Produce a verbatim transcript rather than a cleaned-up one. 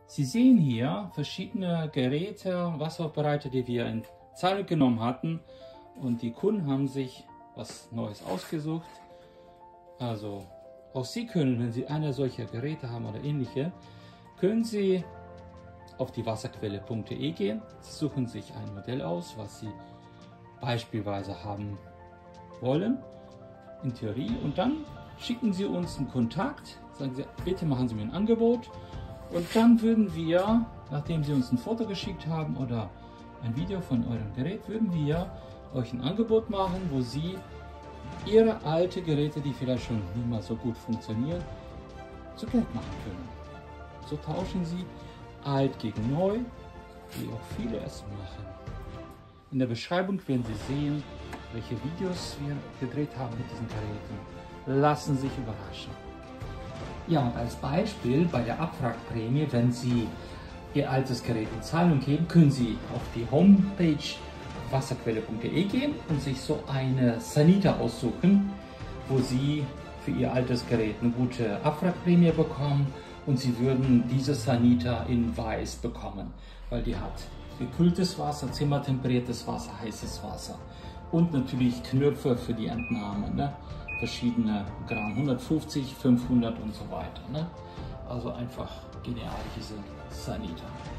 Sie sehen hier verschiedene Geräte und Wasseraufbereiter, die wir in Zahlung genommen hatten. Und die Kunden haben sich was Neues ausgesucht. Also auch Sie können, wenn Sie eine solcher Geräte haben oder ähnliche, können Sie auf die wasserquelle punkt de gehen. Sie suchen sich ein Modell aus, was Sie beispielsweise haben wollen, in Theorie. Und dann schicken Sie uns einen Kontakt, sagen Sie, bitte machen Sie mir ein Angebot. Und dann würden wir, nachdem Sie uns ein Foto geschickt haben oder ein Video von eurem Gerät, würden wir euch ein Angebot machen, wo Sie Ihre alte Geräte, die vielleicht schon nicht mehr so gut funktionieren, zu Geld machen können. So tauschen Sie alt gegen neu, wie auch viele es machen. In der Beschreibung werden Sie sehen, welche Videos wir gedreht haben mit diesen Geräten. Lassen Sie sich überraschen. Ja, und als Beispiel bei der Abwrackprämie, wenn Sie Ihr altes Gerät in Zahlung geben, können Sie auf die Homepage wasserquelle punkt de gehen und sich so eine Sanita aussuchen, wo Sie für Ihr altes Gerät eine gute Abwrackprämie bekommen und Sie würden diese Sanita in weiß bekommen, weil die hat gekühltes Wasser, zimmertemperiertes Wasser, heißes Wasser und natürlich Knöpfe für die Entnahme, ne? Verschiedene Gramm, hundertfünfzig, fünfhundert und so weiter. Ne? Also einfach genial diese Sanita.